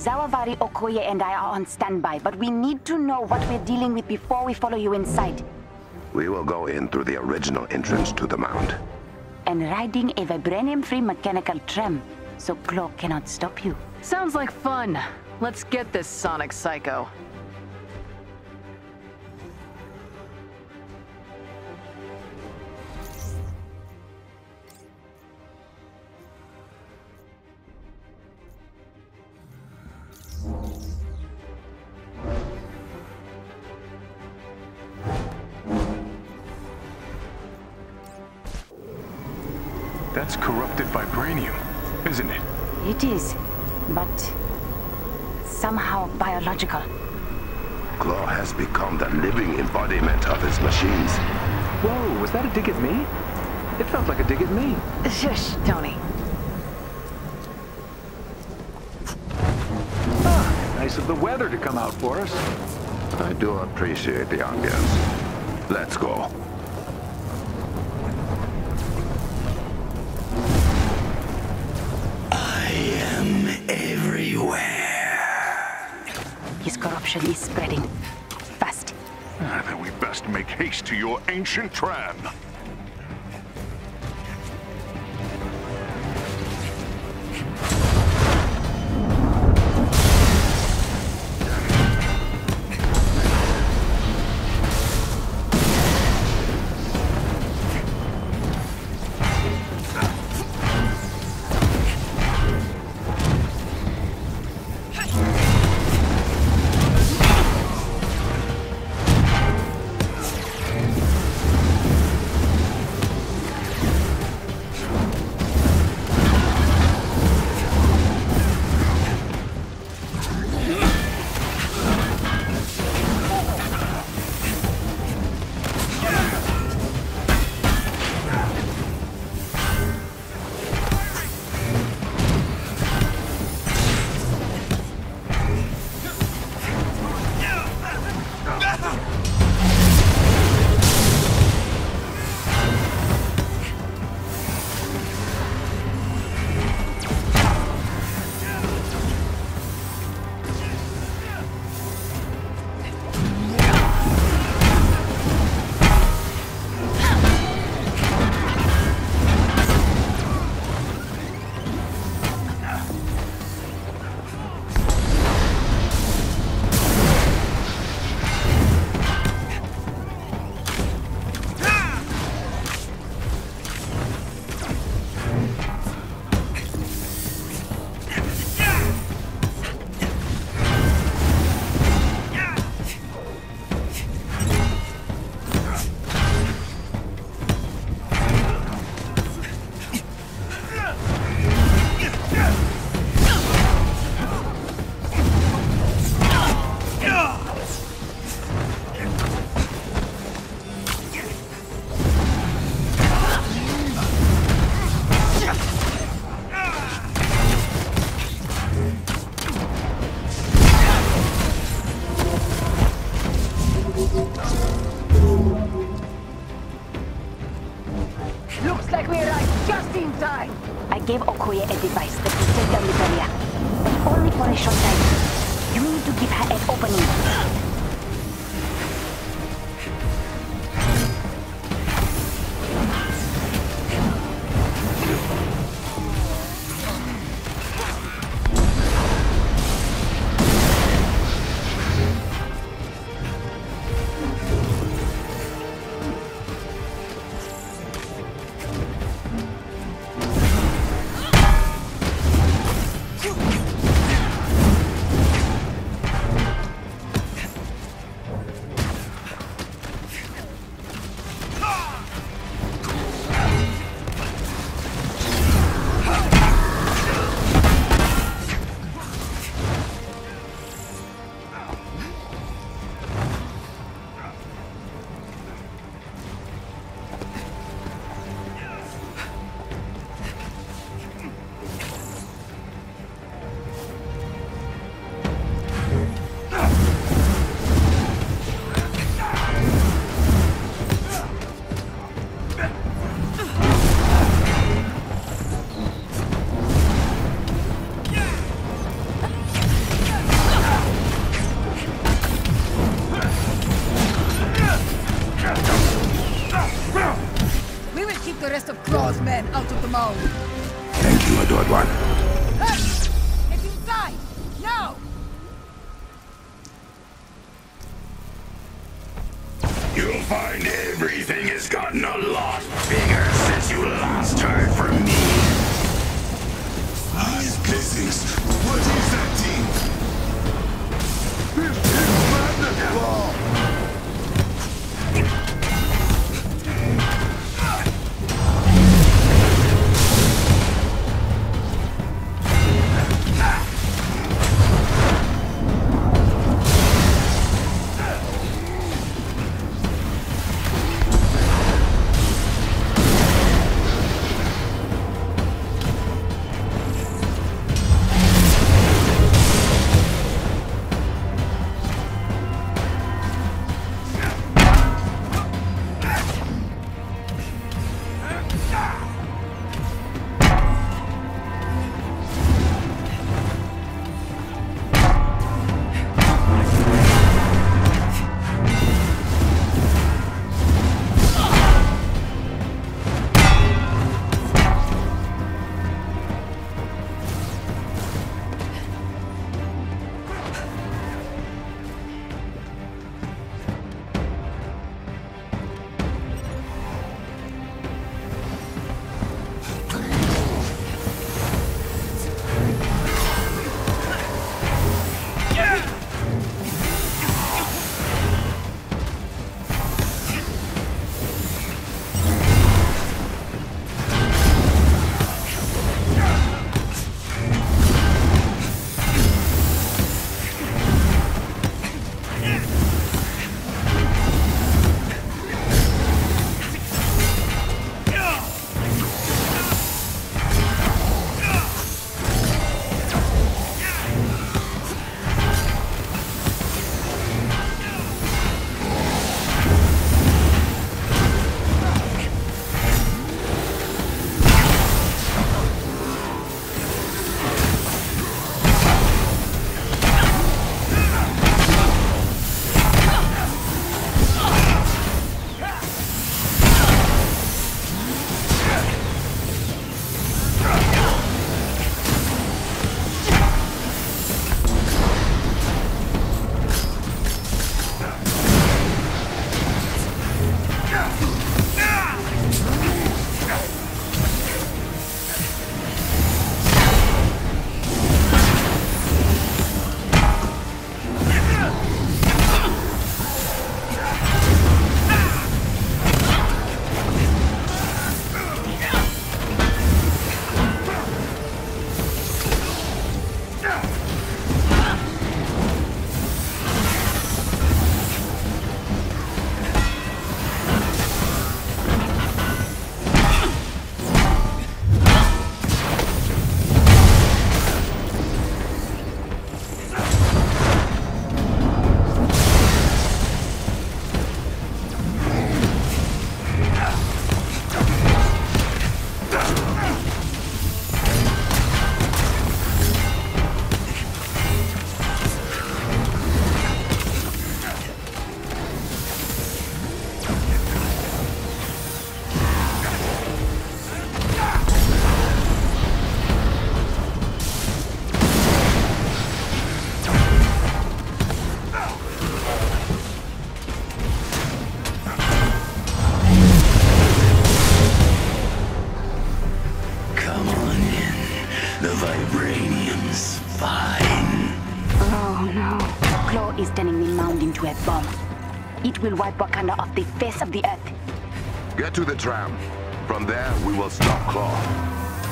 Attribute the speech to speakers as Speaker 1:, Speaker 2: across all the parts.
Speaker 1: Zawavari, Okoye, and I are on standby, but we need to know what we're dealing with before we follow you inside.
Speaker 2: We will go in through the original entrance to the mound.
Speaker 1: And riding a vibranium-free mechanical tram, so Claw cannot stop you.
Speaker 3: Sounds like fun. Let's get this Sonic Psycho.
Speaker 4: That's corrupted vibranium, isn't it?
Speaker 1: It is, but somehow biological.
Speaker 2: Claw has become the living embodiment of his machines.
Speaker 5: Whoa, was that a dig at me? It felt like a dig at me.
Speaker 3: Shush, Tony.
Speaker 5: Ah, nice of the weather to come out for us.
Speaker 2: I do appreciate the ambience. Let's go.
Speaker 1: His corruption is spreading. Fast.
Speaker 4: Then we best make haste to your ancient tram.
Speaker 3: Looks like we arrived just in time.
Speaker 1: I gave Okoye a device that will take down the barrier, but only for a short time. You need to give her an opening.
Speaker 6: out of the mound.
Speaker 2: Thank you, adored one.
Speaker 6: Hey! Get inside! Now!
Speaker 2: You'll find everything has gotten a lot bigger since you last heard from me.
Speaker 7: Eyes blessings. What is that thing?
Speaker 4: This is madness, Law!
Speaker 1: is turning the mound into a bomb. It will wipe Wakanda off the face of the earth.
Speaker 2: Get to the tram. From there, we will stop Claw.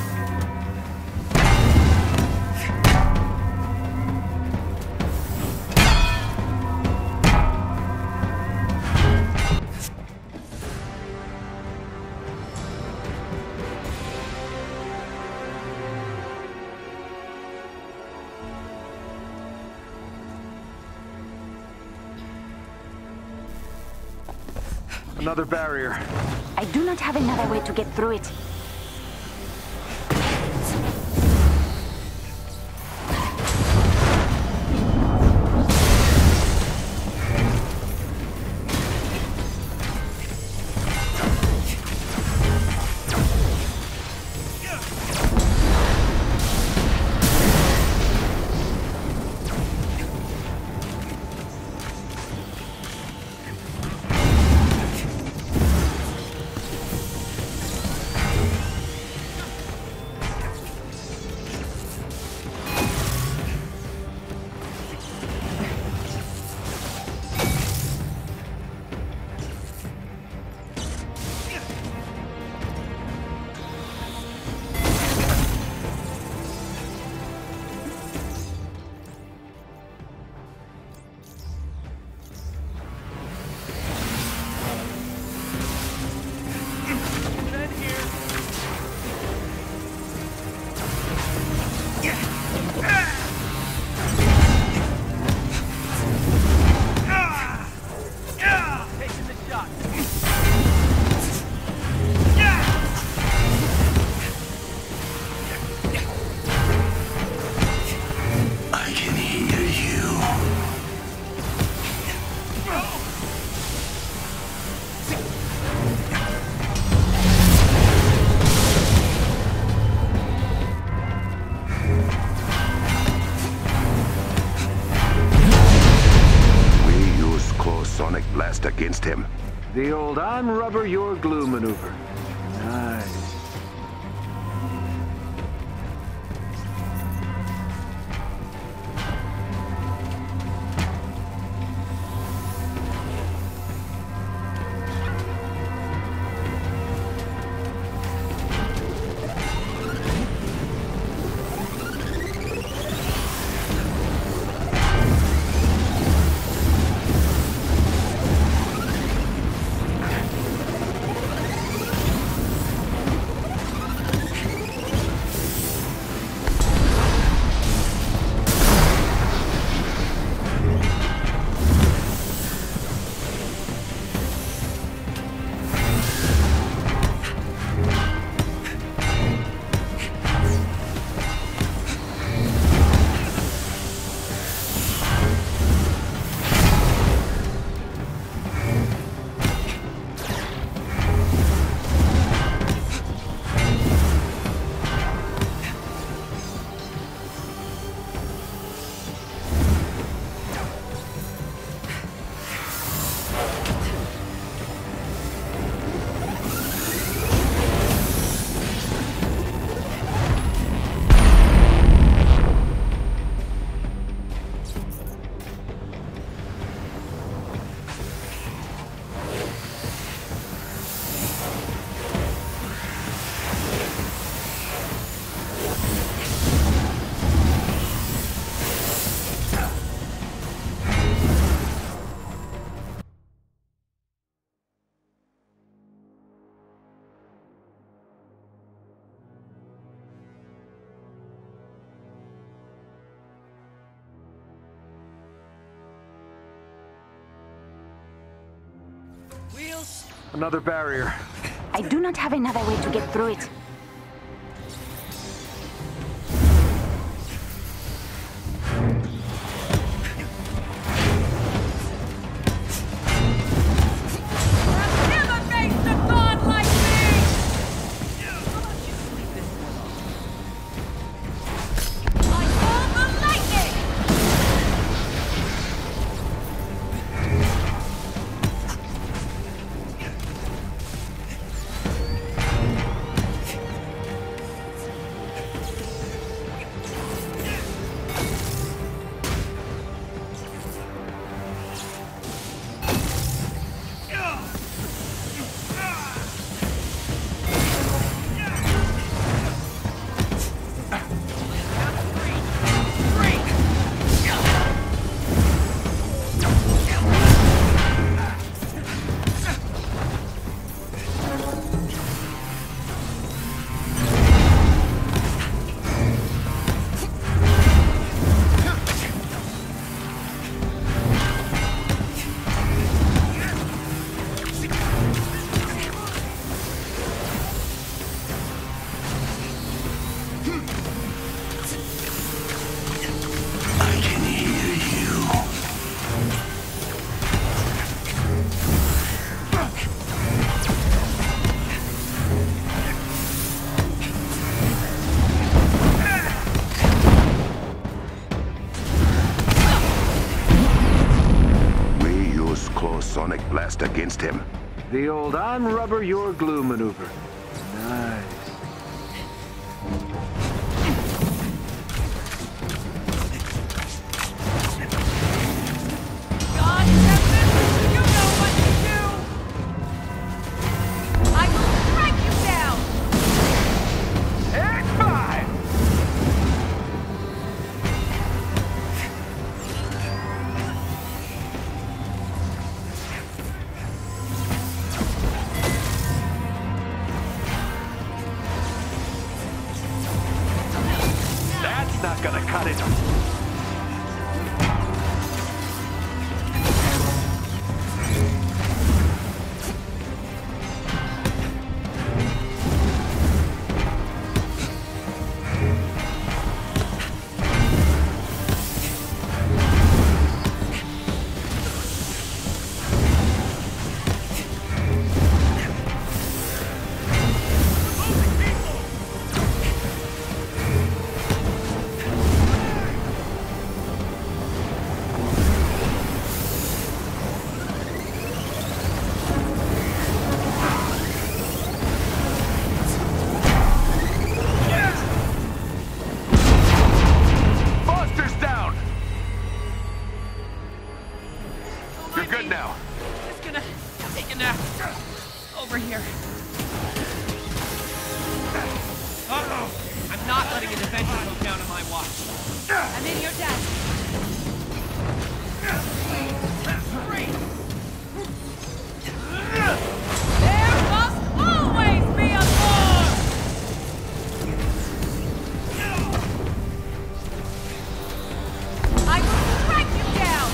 Speaker 5: Another barrier.
Speaker 1: I do not have another way to get through it.
Speaker 8: blast against him.
Speaker 5: The old I'm rubber, you're glue maneuver. Nice. Another barrier.
Speaker 1: I do not have another way to get through it.
Speaker 8: Blast against him.
Speaker 5: The old I'm rubber, you're glue maneuver. Nice.
Speaker 6: God, you know what to do! I will strike you down!
Speaker 5: It's fine! Not gonna cut it.
Speaker 6: letting an Avenger go down on my watch. I'm in your desk. There must always be a Thor! I will strike you down!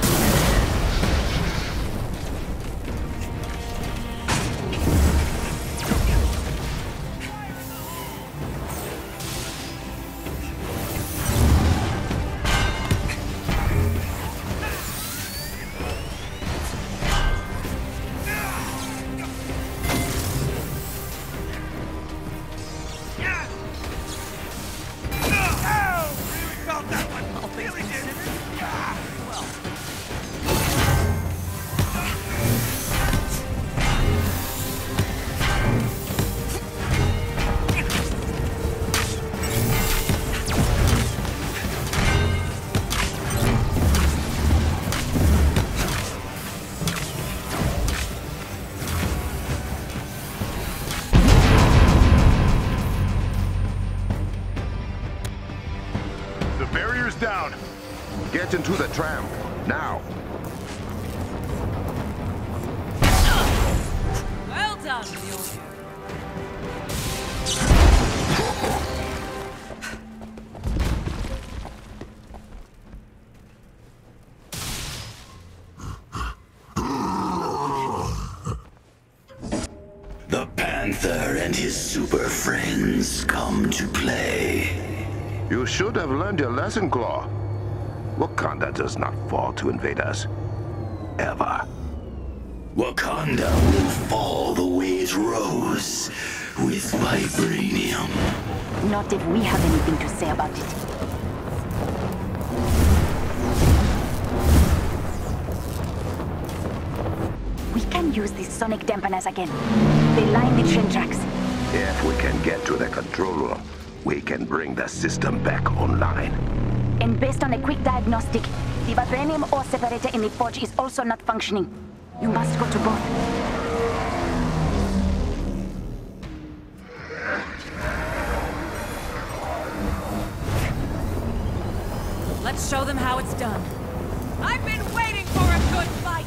Speaker 4: Down.
Speaker 2: Get into the tram, now.
Speaker 6: Well done, Mule.
Speaker 2: The Panther and his super friends come to play. You should have learned your lesson, Claw. Wakanda does not fall to invade us. Ever. Wakanda will fall the way it rose, with vibranium.
Speaker 1: Not if we have anything to say about it. We can use these sonic dampeners again. They line the train tracks.
Speaker 2: If we can get to the control room, we can bring the system back online.
Speaker 1: And based on a quick diagnostic, the vibranium ore separator in the forge is also not functioning. You must go to both.
Speaker 6: Let's show them how it's done. I've been waiting for a good fight!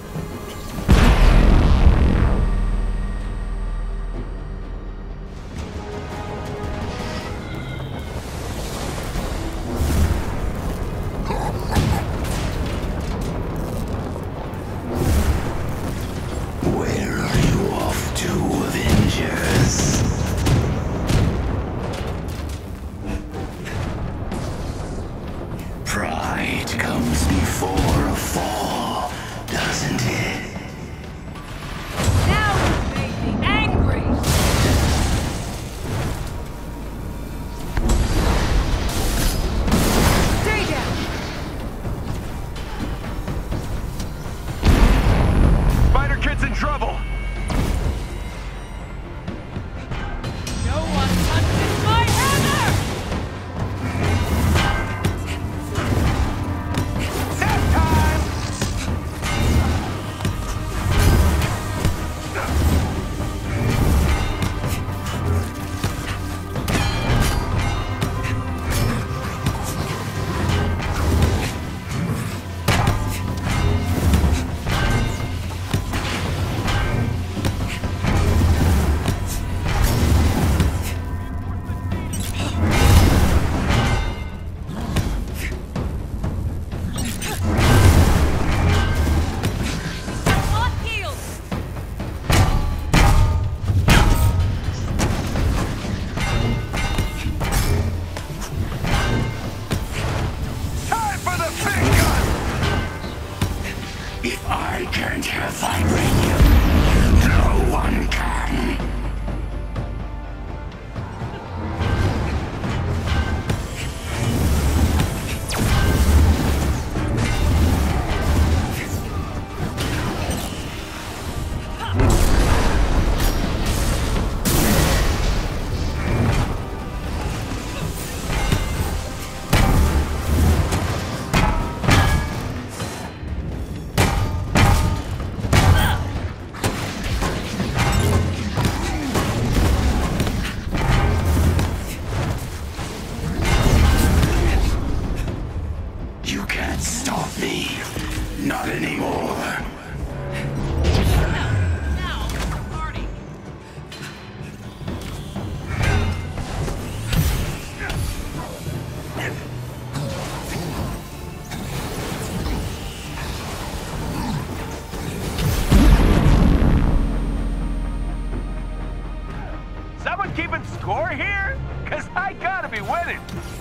Speaker 2: Where are you off to, Avengers? Pride comes before a fall, doesn't it?
Speaker 6: Now you made me angry! Stay down!
Speaker 5: Spider Kid's in trouble!
Speaker 6: No one touches my hammer!
Speaker 2: If I can't have vibranium, no one can.
Speaker 5: score here? Cause I gotta be winning.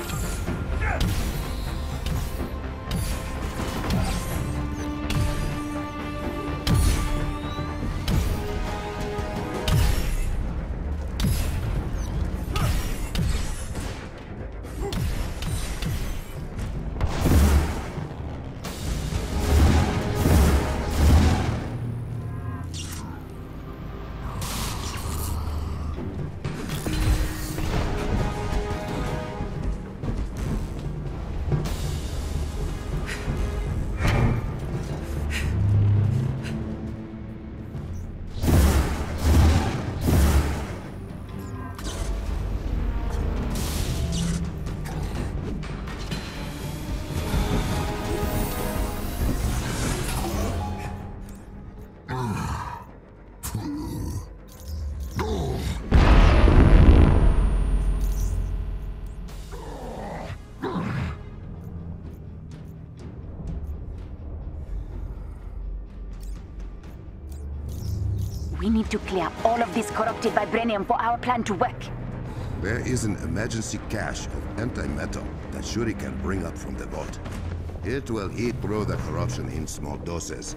Speaker 1: We need to clear all of this corrupted vibranium for our plan to work.
Speaker 2: There is an emergency cache of anti-metal that Shuri can bring up from the vault. It will eat through the corruption in small doses.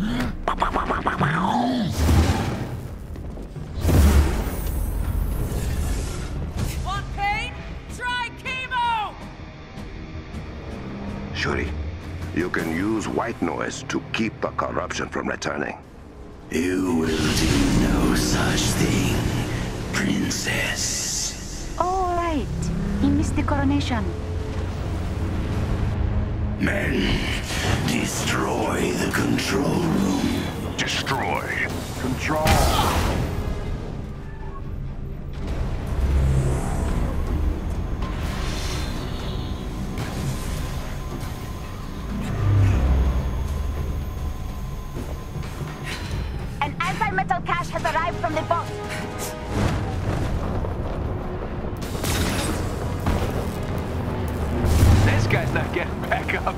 Speaker 6: Want pain? Try chemo!
Speaker 2: Shuri, you can use white noise to keep the corruption from returning. You will do no such thing, princess.
Speaker 1: All right. He missed the coronation.
Speaker 2: Men, destroy the control room.
Speaker 4: Destroy.
Speaker 5: Control.
Speaker 1: An anti-metal cache has arrived from the vault.
Speaker 5: This guy's not getting back up.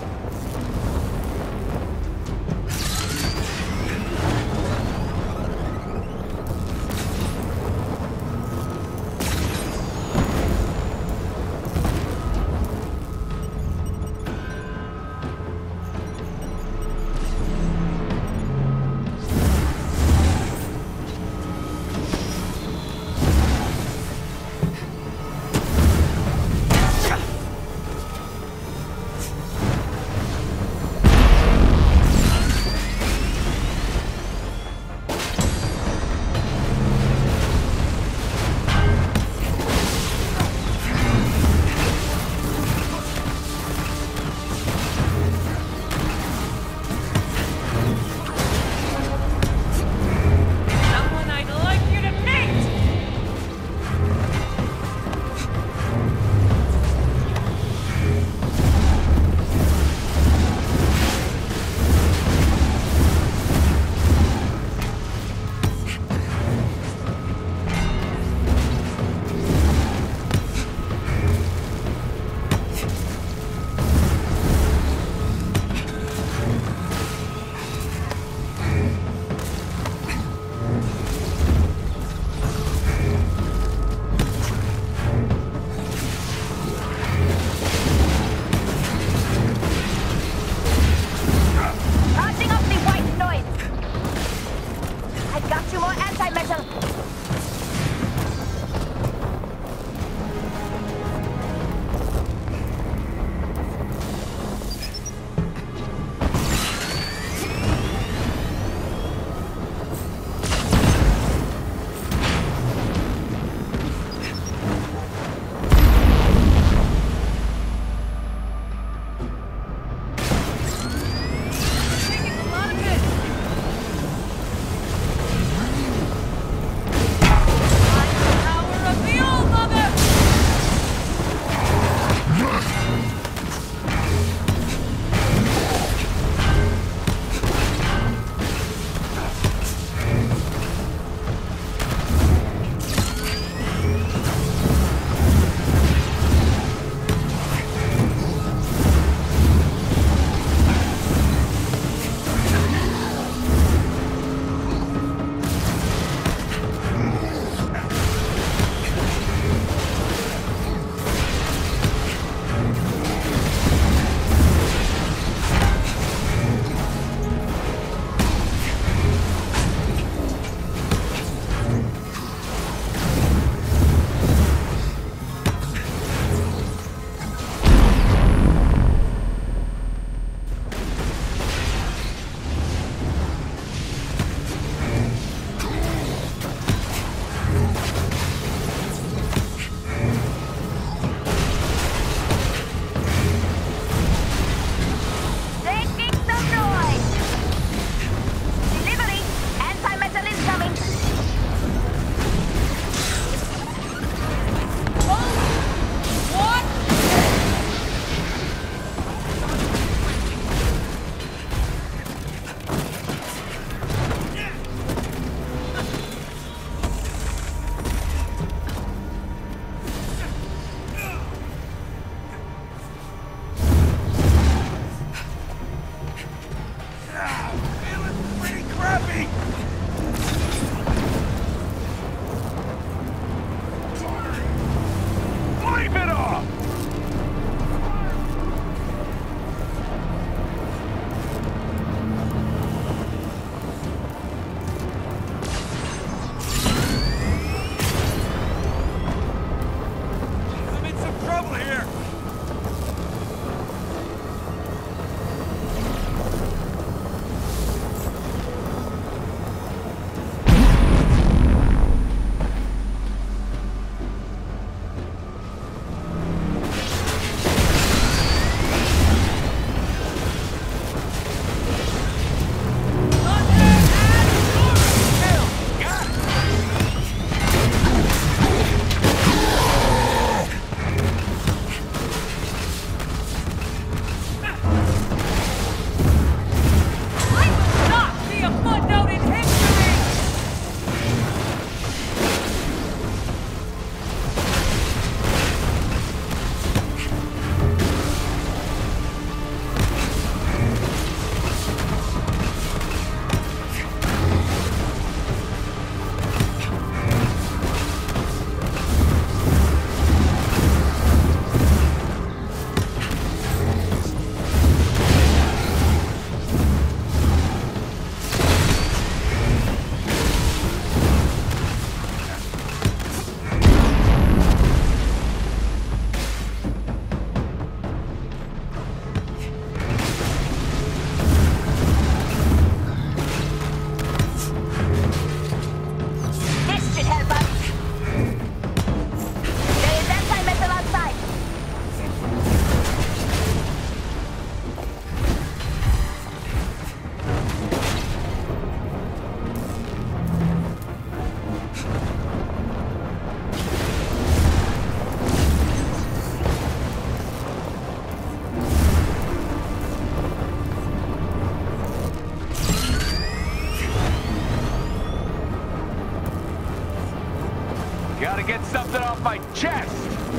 Speaker 5: something off my chest!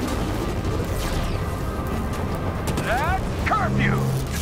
Speaker 5: That's curfew!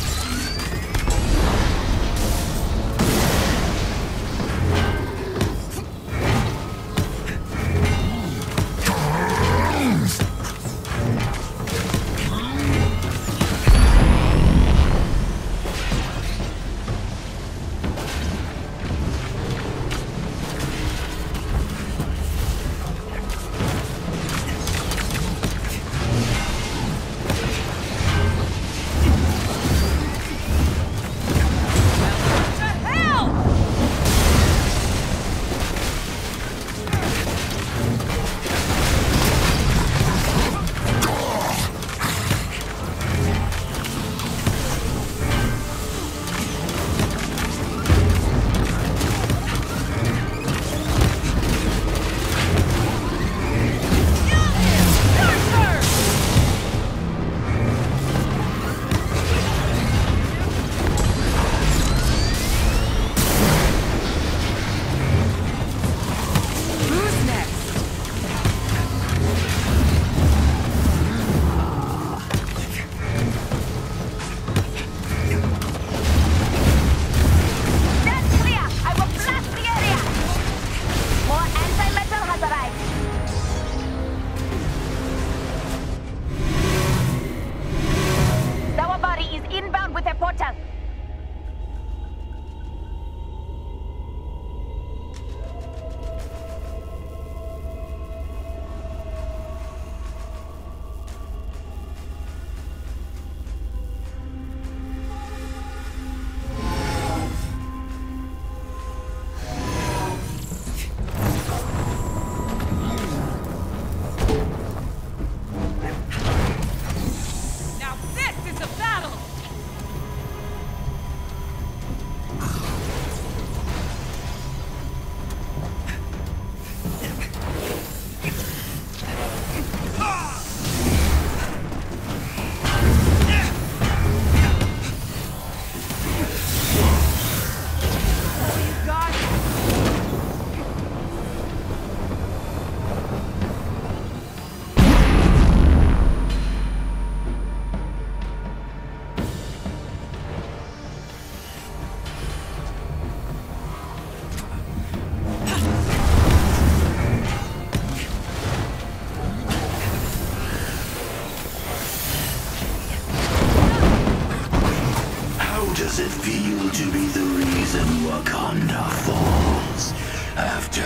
Speaker 2: Does it feel to be the reason Wakanda falls after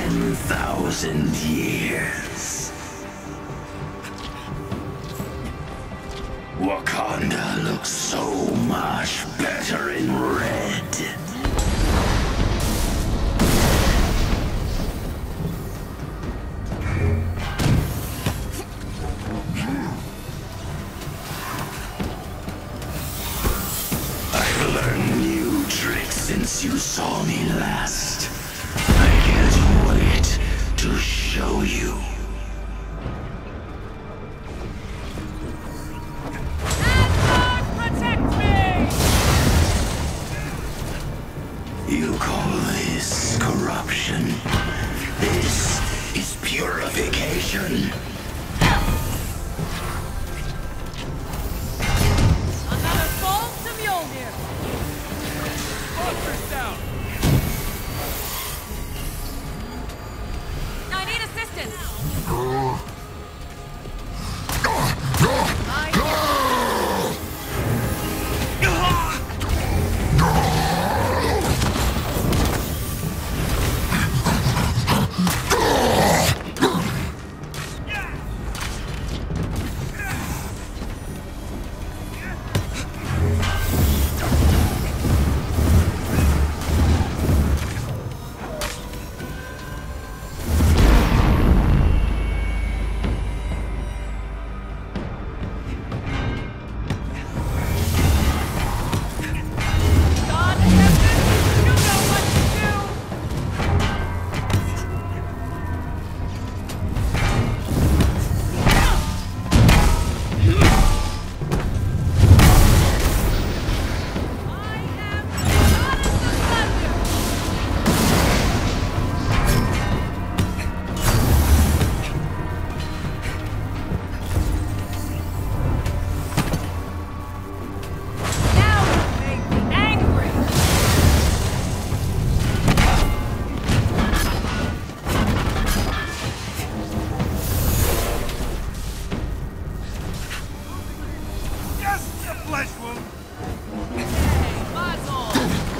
Speaker 2: 10,000 years? Wakanda looks so much better in red. Since you saw me last, I can't wait to show you.
Speaker 6: Asgard, protect me!
Speaker 2: You call this corruption? This is purification.
Speaker 6: Another fall to Mjolnir! I need assistance!
Speaker 7: flesh wound.
Speaker 6: Hey, muzzle!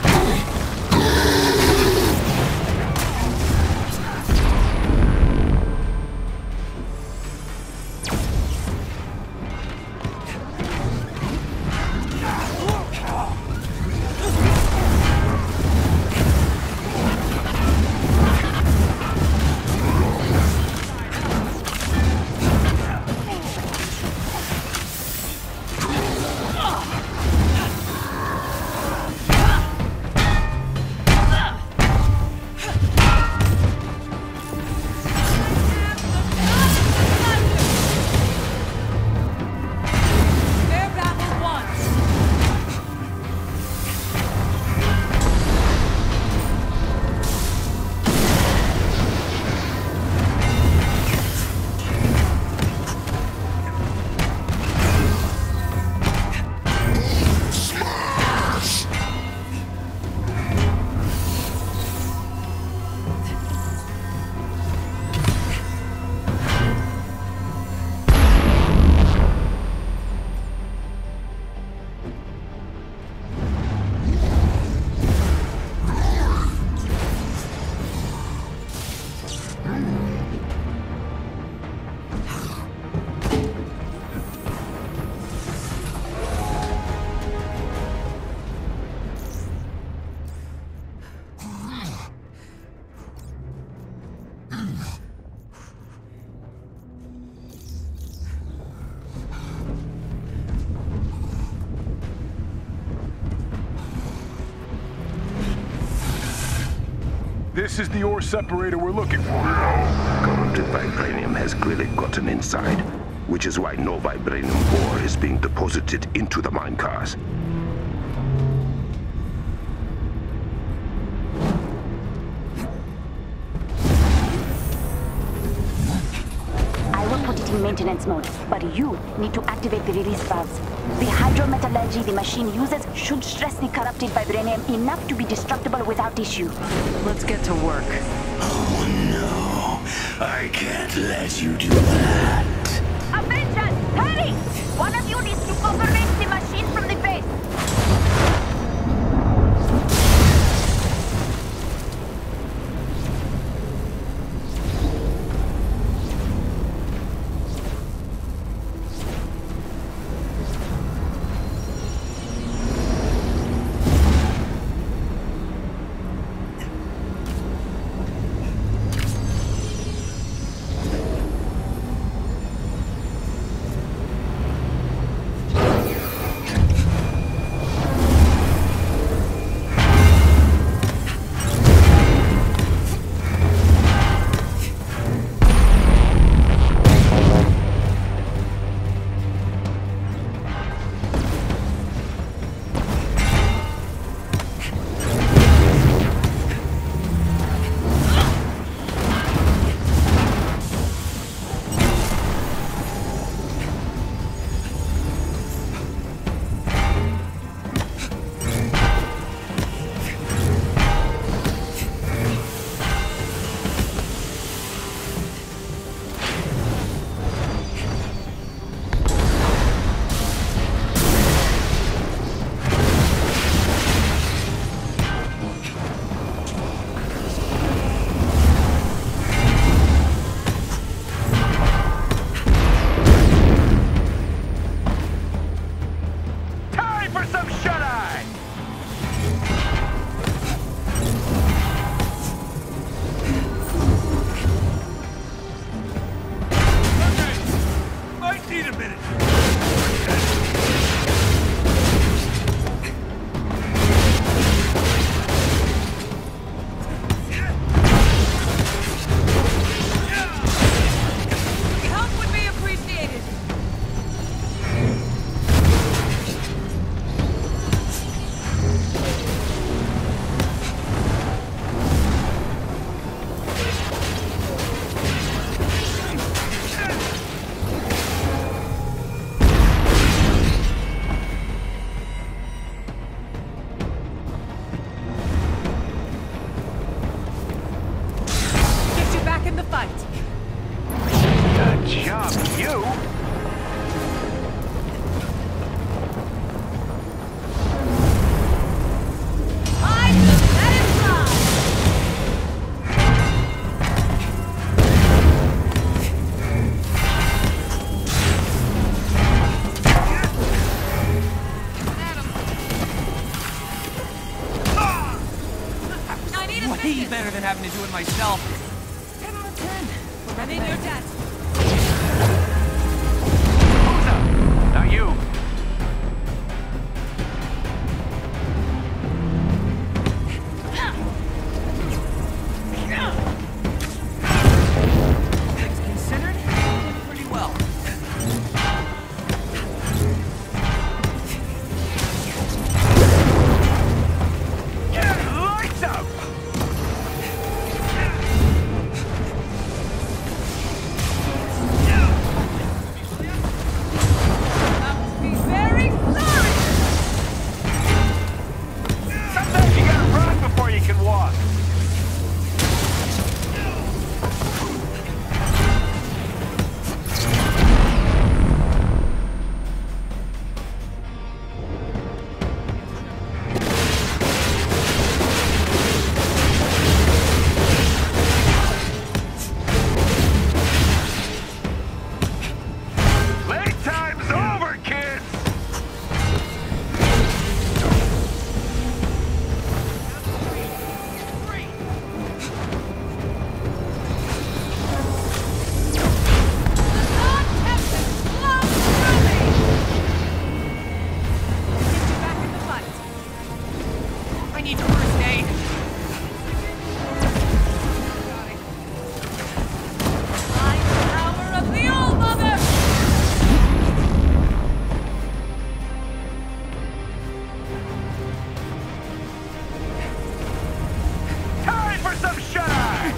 Speaker 4: This is the ore separator we're looking for.
Speaker 2: Corrupted vibranium has clearly gotten inside, which is why no vibranium ore is being deposited into the minecars.
Speaker 1: I will put it in maintenance mode, but you need to activate the release valves. The hydrometallurgy the machine uses should stress the corrupted vibranium enough to be destructible without issue.
Speaker 3: Let's get to work.
Speaker 7: Oh no, I can't let you do that.
Speaker 1: Avengers, hurry! One of you needs to override the machine from the base.
Speaker 8: better than having to do it myself. 10 out of 10.
Speaker 6: I need your dad.
Speaker 5: Who's up? Not you.
Speaker 8: Things considered, pretty well.
Speaker 5: Lights out!
Speaker 6: Be very sorry.
Speaker 5: Sometimes you gotta run before you can walk. Playtime's over, kids!
Speaker 8: I need first aid.
Speaker 6: Power of the All Mother!
Speaker 5: Time for some shut-eye!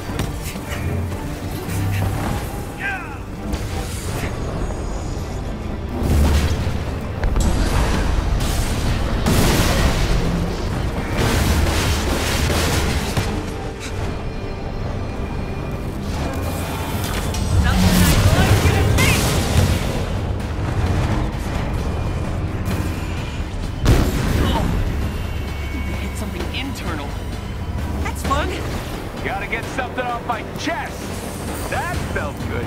Speaker 6: Something I'd like you to see!
Speaker 8: They hit something internal. That's fun.
Speaker 5: Gotta get something off my chest. That felt good.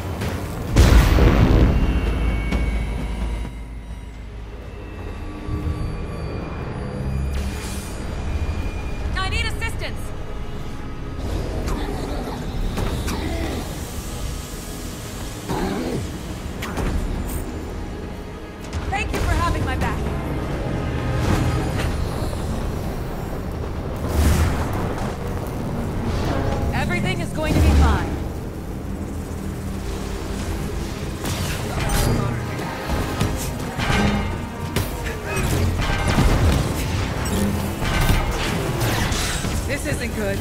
Speaker 6: I need assistance! Thank you for having my back. Everything is going to be fine. This isn't good.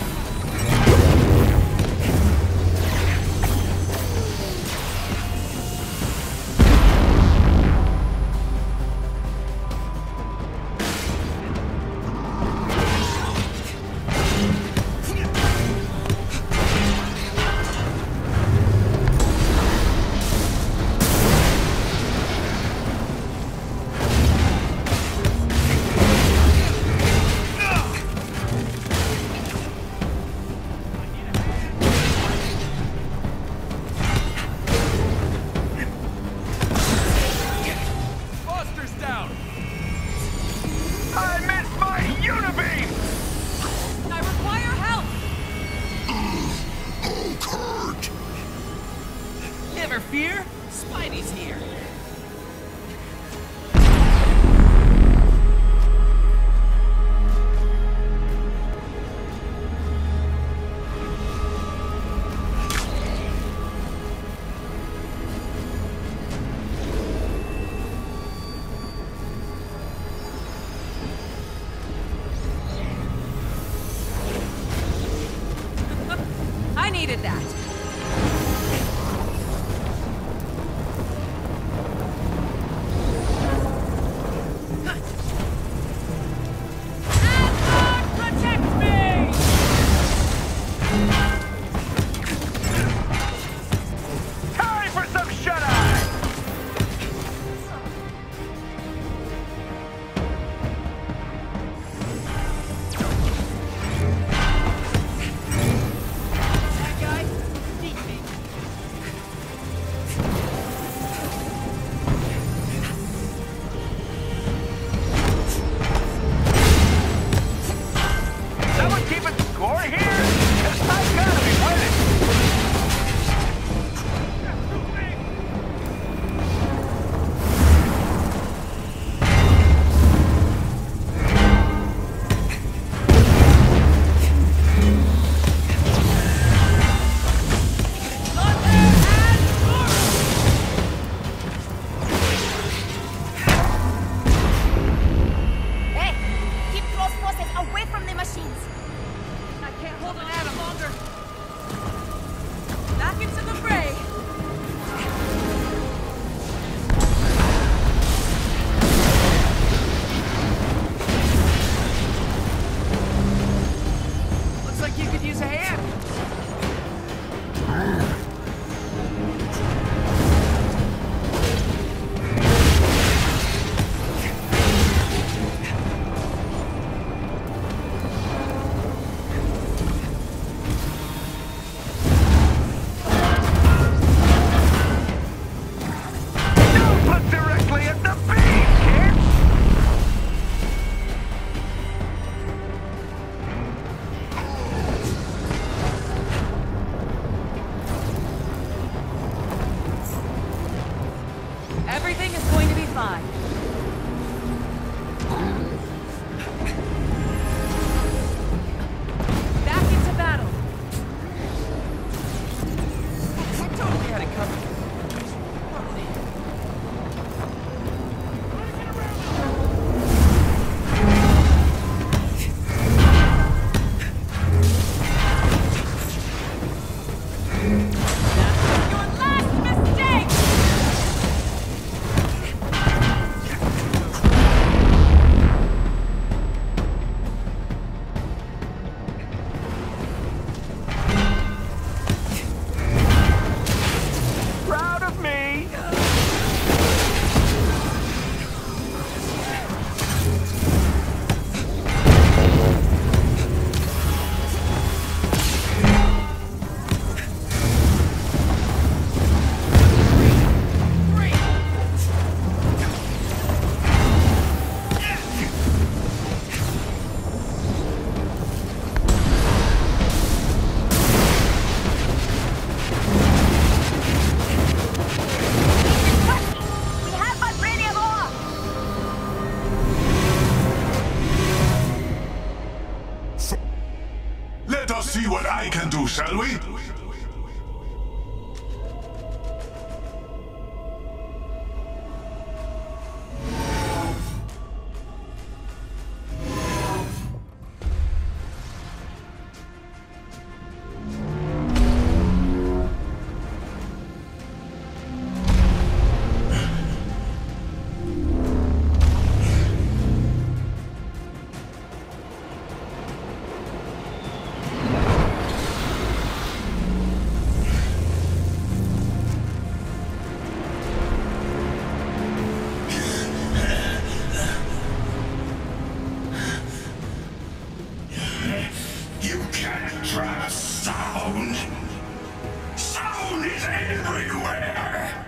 Speaker 5: Foster's down! I missed my unibeam!
Speaker 6: I require help!
Speaker 8: Never fear. Spidey's here.
Speaker 6: I needed that. Everything is going to be fine. Back into battle.
Speaker 8: I totally had it covered.
Speaker 2: Let us see what I can do, shall we? Sound? Sound is everywhere!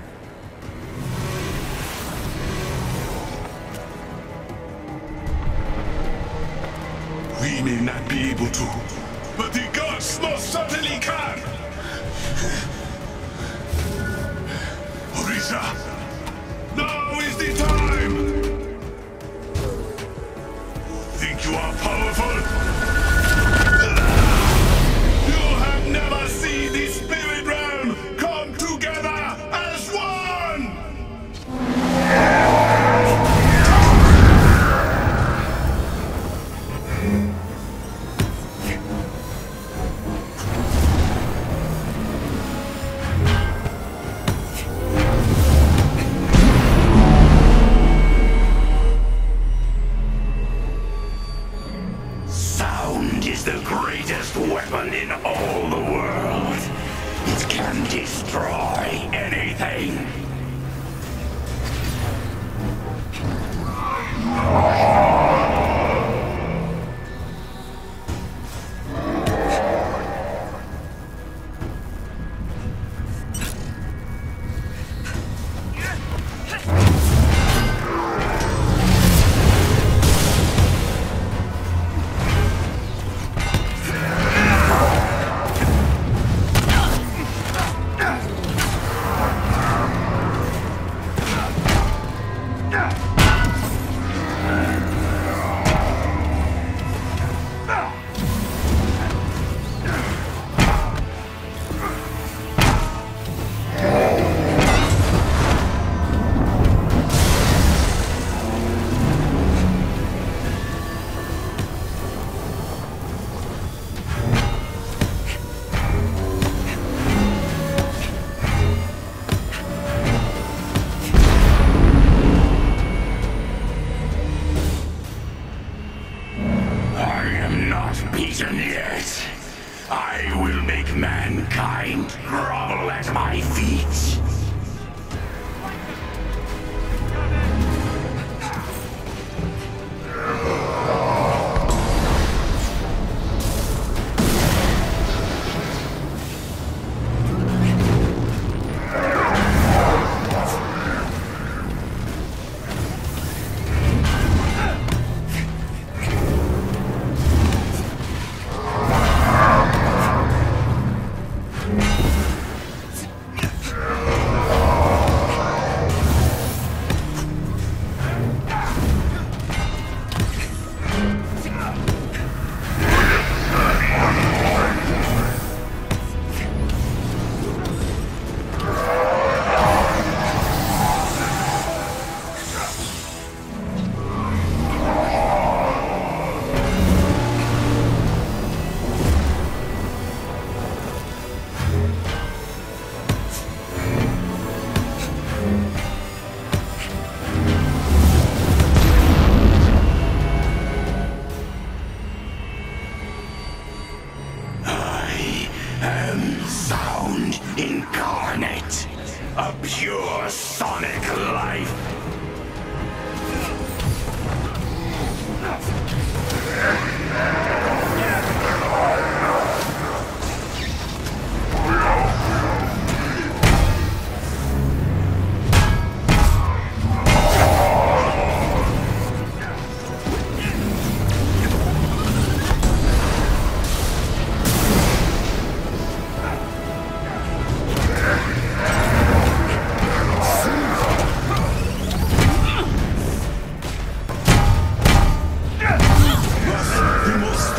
Speaker 2: We may not be able to, but the gods most certainly can! Orisa, now is the time! Think you are powerful? You have never seen the spirit realm come together as one!
Speaker 7: I am sound incarnate, a pure sonic life. The most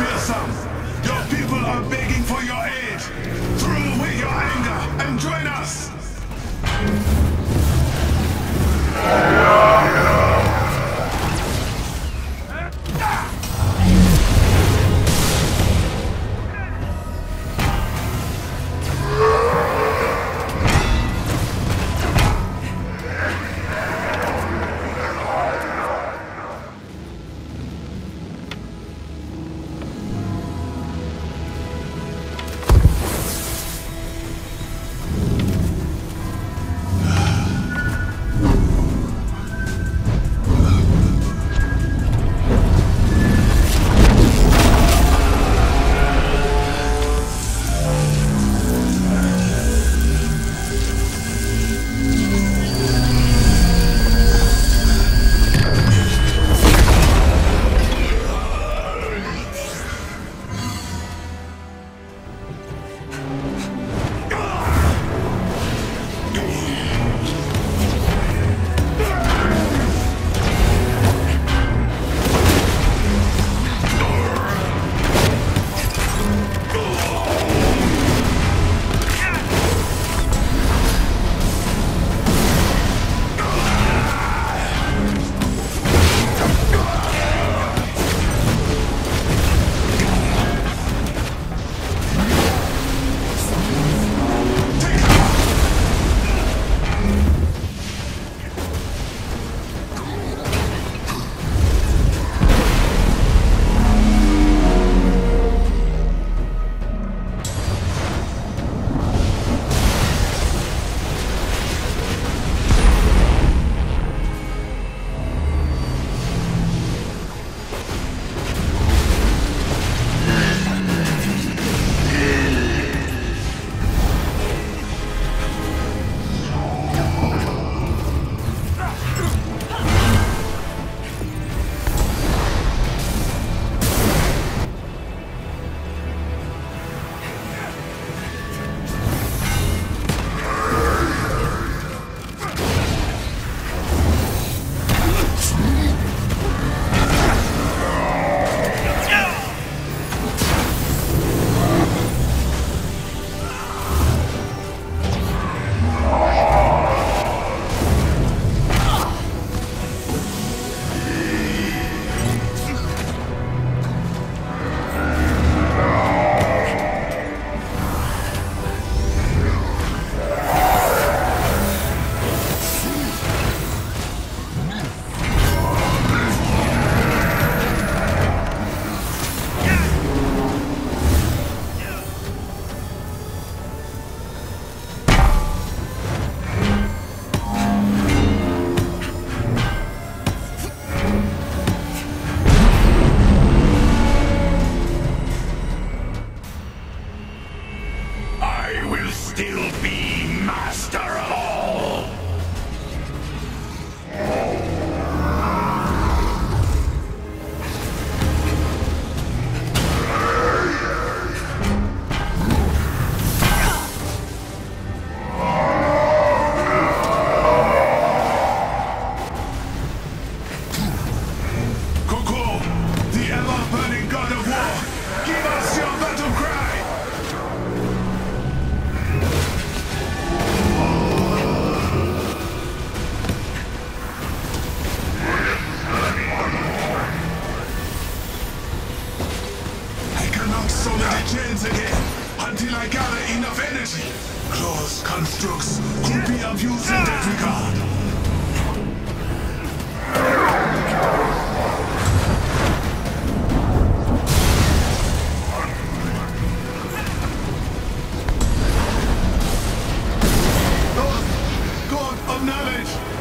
Speaker 2: of knowledge.